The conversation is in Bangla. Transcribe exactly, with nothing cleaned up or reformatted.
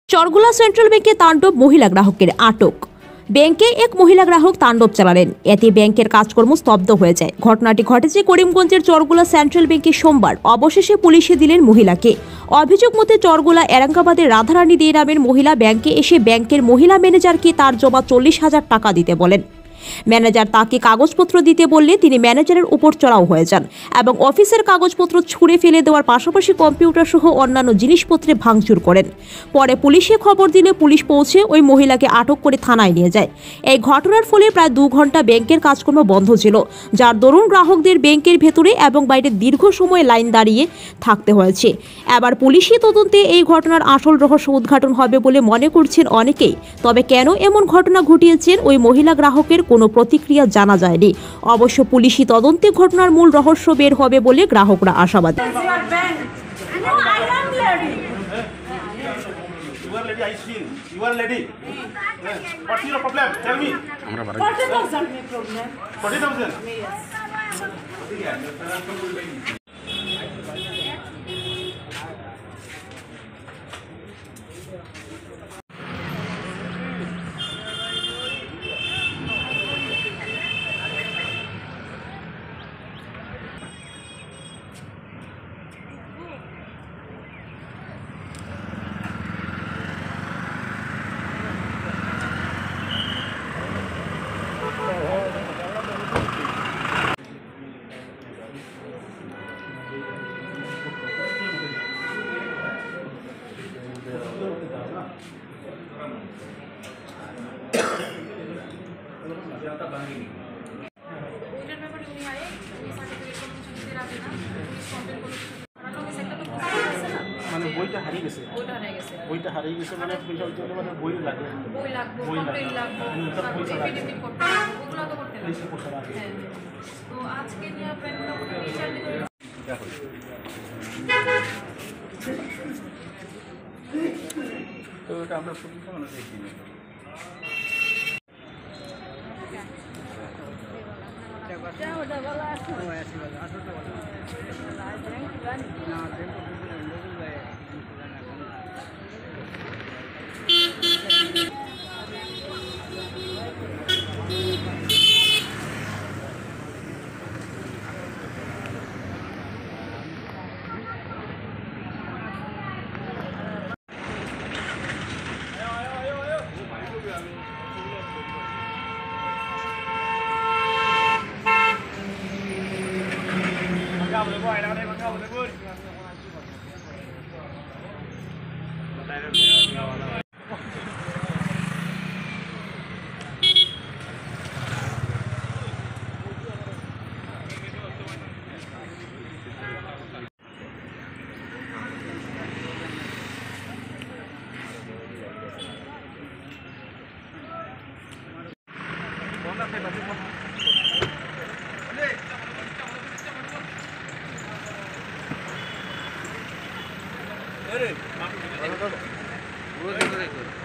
চরগুলা সেন্ট্রাল ব্যাংকে তাণ্ডব, মহিলা গ্রাহকের আটক। ব্যাংকে এক মহিলা গ্রাহক তাণ্ডব চালালেন, এতে ব্যাংকের কাজকর্ম স্তব্ধ হয়ে যায়। ঘটনাটি ঘটেছে করিমগঞ্জের চরগুলা সেন্ট্রাল ব্যাংকে সোমবার। অবশেষে পুলিশে দিলেন মহিলাকে। অভিযোগ মতে চরগুলা এরাঙ্গাবাদের রাধারানী দে নামের মহিলা ব্যাংকে এসে ব্যাংকের মহিলা ম্যানেজারকে তার জমা চল্লিশ হাজার টাকা দিতে বলেন। ম্যানেজার তাকে কাগজপত্র দিতে বললে তিনি ম্যানেজারের উপর চড়াও হয়ে যান এবং অফিসের কাগজপত্র ছুঁড়ে ফেলে দেওয়ার পাশাপাশি কম্পিউটার সহ অন্যান্য জিনিসপত্রে ভাঙচুর করেন। পরে পুলিশে খবর দিলে পুলিশ পৌঁছে ওই মহিলাকে আটক করে থানায় নিয়ে যায়। এই ঘটনার ফলে প্রায় দু ঘন্টা ব্যাংকের কাজকর্ম বন্ধ ছিল, যার দরুন গ্রাহকদের ব্যাংকের ভেতরে এবং বাইরে দীর্ঘ সময় লাইন দাঁড়িয়ে থাকতে হয়েছে। এবার পুলিশি তদন্তে এই ঘটনার আসল রহস্য উদ্ঘাটন হবে বলে মনে করছেন অনেকেই। তবে কেন এমন ঘটনা ঘটিয়েছেন ওই মহিলা গ্রাহকের কোনো প্রতিক্রিয়া জানা যায়নি। অবশ্য পুলিশি তদন্তে ঘটনার মূল রহস্য বের হবে বলে গ্রাহকরা আশাবাদী। মানে বইটা হারিয়ে গেছে বইটা হারিয়ে গেছে বইটা হারিয়ে গেছে মানে পয়সা হইতে হলে মানে বই লাগবে বই লাগবে বই লাগবে পয়সা লাগবে ওগুলো তো করতে লাগবে পয়সা লাগবে। তো আজকে নিয়ে প্ল্যানটা করতে বিচার করে তো এটা আমরা পুলিশ মানে দেখি না এটা ওটা বলা আছে ও আছে বলা আসলে বলা না ব্যাংক জানি না ব্যাংক अरे